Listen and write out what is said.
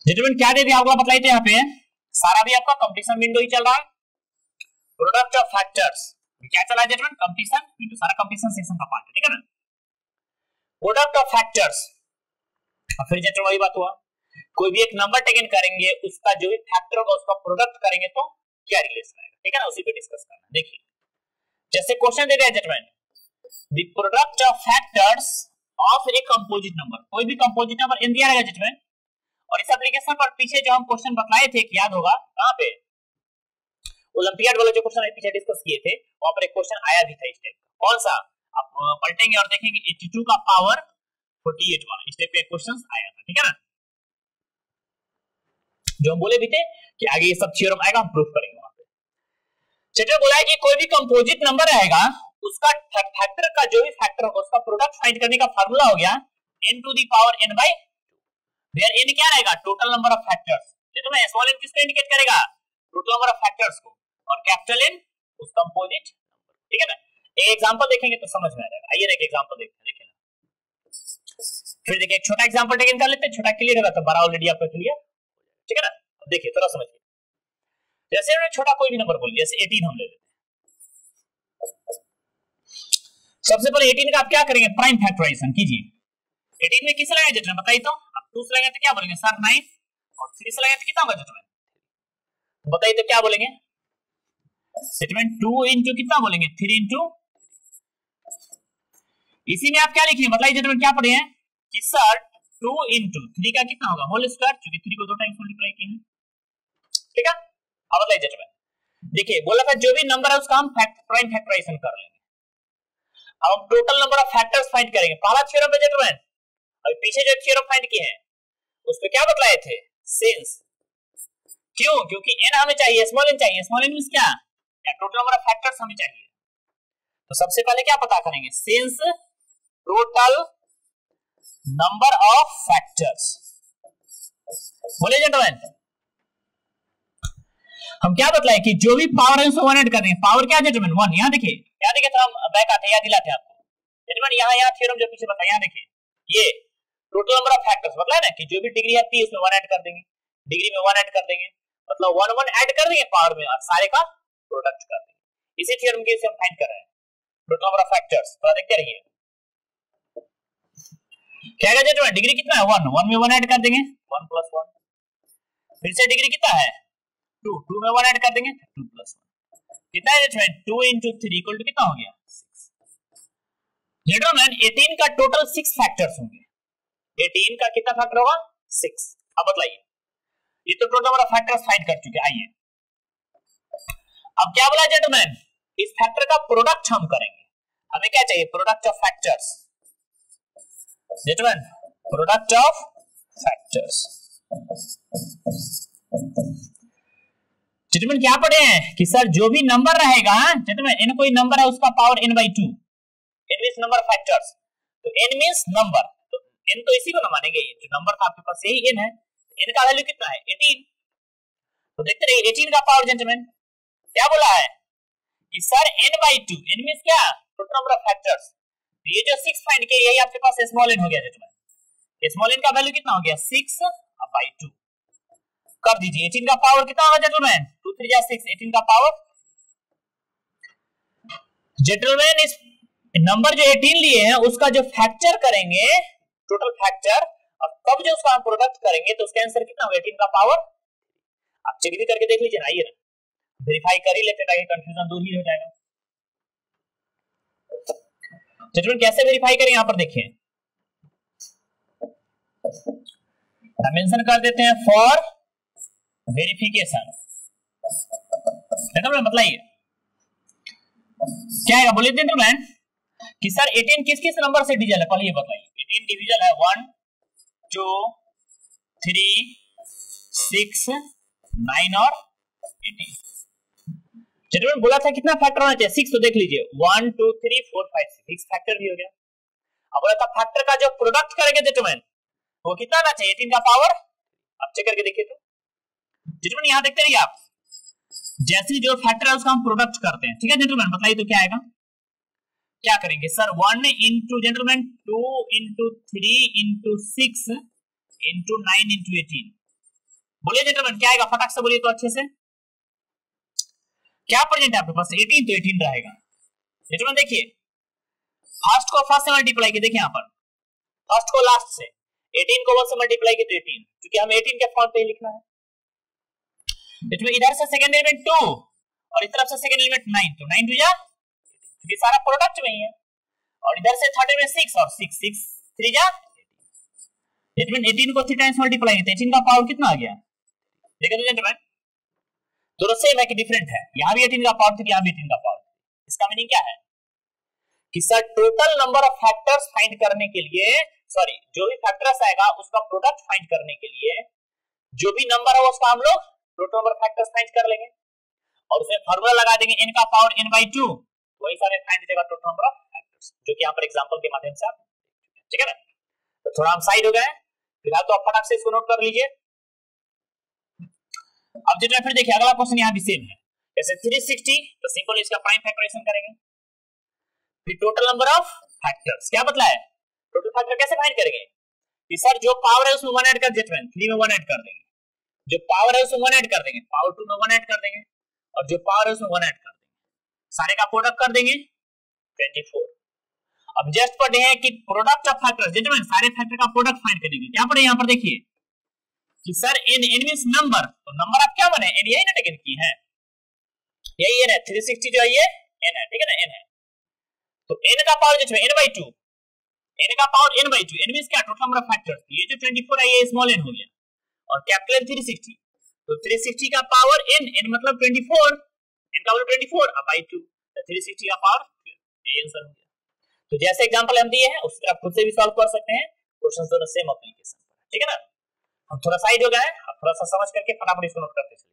Gentleman क्या दे दिया आपको बताइए, तो यहाँ पे सारा भी आपका कंपटीशन विंडो ही चल रहा है। प्रोडक्ट ऑफ फैक्टर्स क्या चला है जेंटलमैन, कंपटीशन विंडो, सारा कंपटीशन सेक्शन का पार्ट है, ठीक है ना। प्रोडक्ट ऑफ फैक्टर्स, फिर जेंटलमैन वही बात हुआ, कोई भी एक नंबर टेकन करेंगे, उसका जो भी फैक्टर होगा उसका प्रोडक्ट करेंगे तो क्या रिलेशन आएगा, ठीक है ना, उसी पे डिस्कस करना। देखिए जैसे क्वेश्चन दे दिया gentleman, the product of factors of a composite number, कोई भी कंपोजिट नंबर इन दिया रहेगा जेंटलमैन, और इस एप्लीकेशन पर पीछे जो हम क्वेश्चन बतलाए थे, याद होगा कहां पे, ओलंपियाड वाला जो क्वेश्चन पीछे डिस्कस किए थे, वहां पर एक क्वेश्चन आया भी था इस टाइप का। कौन सा, आप पलटेंगे और देखेंगे 82 का पावर 48 वाला, इस टाइप का क्वेश्चन आया था, ठीक है ना। जो हम बोले भी थे कि आगे ये सब थ्योरम आएगा, हम प्रूफ करेंगे वहां पे। चैप्टर बोला है कि कोई भी कंपोजिट नंबर रहेगा, उसका फैक्टर का जो भी फैक्टर होगा उसका प्रोडक्ट फाइंड करने का फार्मूला हो गया n to the power n by 2, where n क्या रहेगा, टोटल नंबर ऑफ फैक्टर्स। देखो ना, स्मॉल n किसको इंडिकेट करेगा, टोटल नंबर ऑफ फैक्टर्स को, और कैपिटल N उस कंपोजिट नंबर, ठीक है ना। एक एग्जांपल देखेंगे तो समझ में आ जाएगा। आइए एक एग्जांपल देखते हैं, देखिए ना, फिर देखिए एक छोटा एग्जांपल टेकन कर लेते हैं, छोटा क्लियर होगा तो बड़ा ऑलरेडी आपका क्लियर, ठीक है ना। अब देखिए थोड़ा समझिए, जैसे हमने छोटा कोई भी नंबर बोल दिया, जैसे 18 हम ले लेते हैं। सबसे पहले 18 का आप क्या करेंगे, प्राइम फैक्टराइजेशन कीजिए। 18 में किसे लगाएंगे जेंटलमैन, बताइए तो। अब 2 से लगाएंगे तो क्या बोलेंगे सर 9, और 3 से लगाएंगे तो कितना होगा जेंटलमैन, बताइए तो क्या बोलेंगे जेंटलमैन, 2 into कितना बोलेंगे, 3 into। इसी में आप क्या लिखिए, बताइए जेंटलमैन, क्या पढ़े हैं कि सर 2 into 3 का कितना होगा, होल स्क्वायर, क्योंकि 3 को 2 टाइम्स मल्टीप्लाई किए हैं, ठीक है। अब बताइए जेंटलमैन, देखिए बोला था जो भी नंबर है उसका हम प्राइम फैक्टराइजेशन कर लेंगे। अब हम total number of factors find करेंगे, पहला थ्योरम है जेंटलमैन, और पीछे जो थ्योरम फाइंड किए हैं उस पे क्या बतलाए थे, सिंस। क्यों, क्योंकि n हमें चाहिए, स्मॉल n चाहिए, स्मॉल n मींस क्या, टोटल नंबर ऑफ फैक्टर्स हमें चाहिए। तो सबसे पहले क्या पता करेंगे, since total number of factors, बोले जेंटलमैन। हम क्या बतलाए कि जो भी पावर है उसको 1 ऐड कर देंगे, पावर क्या जेंटलमैन 1। यहां देखिए, याद देखिए तो हम बैक आते हैं, याद दिलाते हैं आपको जेंटलमैन, यहां थ्योरम जो पीछे बताया, यहां देखिए ये टोटल नंबर ऑफ फैक्टर्स बतलाया ना कि जो भी डिग्री आती है उसमें 1 ऐड कर देंगे, डिग्री में 1 ऐड कर देंगे, मतलब 1 1 ऐड कर देंगे पावर में, और सारे का प्रोडक्ट कर देंगे। इसी थ्योरम के हम फाइंड कर रहे हैं टोटल नंबर ऑफ फैक्टर्स। तो देखते रहिए क्या है जेंटलमैन, डिग्री कितना है 1, 1 में 1 ऐड कर देंगे 1 + 1, फिर से डिग्री कितना है 2, 2 में 1 ऐड कर देंगे 2 + 1, कितना है जेंटलमैन 2 * 3 = कितना हो गया 6। जेंटलमैन 18 का टोटल 6 फैक्टर्स होंगे, 18 का कितना फैक्टर होगा 6। अब बताइए, ये तो total number of factors find कर चुके। आइए अब क्या बोला जेंटलमैन, इस फैक्टर का प्रोडक्ट हम करेंगे, हमें क्या चाहिए, product of factors gentleman, product of factors. Gentleman क्या पढ़े हैं कि सर जो भी नंबर रहेगा जेंटलमैन, n कोई नंबर है उसका power n/2, n means number of factors, तो n मींस नंबर, तो n तो इसी को ना मानेंगे, जो नंबर था आपके पास यही n है, n का वैल्यू कितना है 18। तो देखते रहिए 18 का पावर जेंटलमैन क्या बोला है कि सर n/2, n मींस क्या, टोटल नंबर ऑफ फैक्टर्स। तो ये जो 6 फाइंड किया यही आपके पास स्मॉल n हो गया जेंटलमैन, स्मॉल n का वैल्यू कितना हो गया 6/2 कर दीजिए। 18 का पावर कितना होगा जेंटलमैन, 2 3 6, 18 का पावर जेंटलमैन, इस नंबर जो 18 लिए हैं उसका जो फैक्टर करेंगे टोटल फैक्टर, और तब जो उसका हम प्रोडक्ट करेंगे तो उसका आंसर कितना होगा 18 का पावर। आप चेक भी करके देख लीजिए ना, आइए ना वेरीफाई कर ही लेते ताकि कंफ्यूजन दूर ही हो जाएगा। जेंटलमैन कैसे वेरीफाई करें, यहां पर देखिए मेंशन कर देते हैं फॉर वेरिफिकेशन। जेंटलमैन बताइए क्या है, बोलिए जेंटलमैन कि सर 18 किस किस नंबर से डिविजन है, पहले ये बताइए। 18 डिविजन है 1 2 3 6 9 और 18। जेंटलमैन बोला था कितना फैक्टर होना चाहिए 6, तो देख लीजिए 1 2 3 4 5 6 फैक्टर भी हो गया। अब बोला था फैक्टर का जो प्रोडक्ट करेंगे जेंटलमैन वो कितना आना चाहिए 18 का पावर। अब चेक करके देखिए तो जेंटलमैन यहां देखते रहिए आप, जैसे जो फैक्टर है उसका हम प्रोडक्ट करते हैं, ठीक है जेंटलमैन। बताइए तो क्या आएगा, क्या करेंगे sir 1 into gentleman 2 into 3 into 6 into 9 into 18, बोलिए जेंटलमैन क्या आएगा, फटाक से बोलिए तो अच्छे से। क्या प्रेजेंट है आपके पास, 18 तो 18 रहेगा। जेंटलमैन देखिए फर्स्ट को फर्स्ट से मल्टीप्लाई किया, देखिए यहाँ पर फर्स्ट को लास्ट से, 18 को 1 से मल्टीप्लाई किया तो 18, क्योंकि हमें 18 के फॉर्म पे ही लिखना है। इधर से सेकंड एलिमेंट 2 और इस तरफ से सेकंड एलिमेंट 9, तो 9 2 जा, क्योंकि सारा प्रोडक्ट में ही है। और इधर से थर्ड एलिमेंट 6 और 6 6 3 जा, इट मीन 18 को 3 टाइम्स मल्टीप्लाई किया, 18 का पावर कितना आ गया, देखो तो जेंटलमैन दोनों सेम है कि डिफरेंट है, यहां भी 18 का पावर था, यहां भी 18 का पावर था। इसका मीनिंग क्या है कि sir total number of factors find करने के लिए, सॉरी जो भी फैक्टर्स आएगा उसका प्रोडक्ट फाइंड करने के लिए जो भी नंबर है उसका हम लोग टोटल नंबर फैक्टर्स फाइंड कर लेंगे और उसमें फार्मूला लगा देंगे n का पावर n/2, वही सारे फाइंड देगा टोटल नंबर ऑफ फैक्टर्स, जो कि यहां पर एग्जांपल के माध्यम से आप ठीक है ना। तो थोड़ा हम साइड हो गए, फिलहाल तो आप फटाक से इसको नोट कर लीजिए। अब जितना फिर देखिए अगला क्वेश्चन यहां भी सेम है, जैसे 360 तो सिंपल इसका प्राइम फैक्टराइजेशन करेंगे, फिर टोटल नंबर ऑफ फैक्टर्स क्या बतलाया, टोटल फैक्टर कैसे फाइंड करेंगे कि सर जो पावर है उसमें 1 ऐड कर देते हैं, 3 में 1 ऐड कर देंगे, जो पावर है उसमें 1 ऐड कर देंगे, पावर 2 में 1 ऐड कर देंगे और जो पावर है उसमें 1 ऐड कर देंगे, सारे का प्रोडक्ट कर देंगे 24। अब जस्ट पढ़े हैं कि प्रोडक्ट ऑफ फैक्टर्स, जेंटलमैन सारे फैक्टर का प्रोडक्ट फाइंड करेंगे, क्या पढ़े यहां पर देखिए कि सर n मींस नंबर, तो नंबर आप क्या बने n, यही ना टेकन की है, यही है 360 जो है ये n है, ठीक है ना n है, तो n का पावर जो है n/2, n का पावर n/2, n मींस क्या टोटल नंबर ऑफ फैक्टर्स, ये जो 24 है ये स्मॉल n हो गया और कैपिटल 360, तो 360 का पावर n मतलब 24, n का वैल्यू 24 अब by 2, तो 360 का पावर, ये आंसर हो गया। तो जैसे एग्जांपल हम दिए हैं उसी तरह खुद से भी सॉल्व कर सकते हैं, क्वेश्चंस दोनों सेम एप्लीकेशन, ठीक है ना। हम थोड़ा साइड हो गए, अब थोड़ा सा समझ करके फटाफट इसको नोट करते हैं।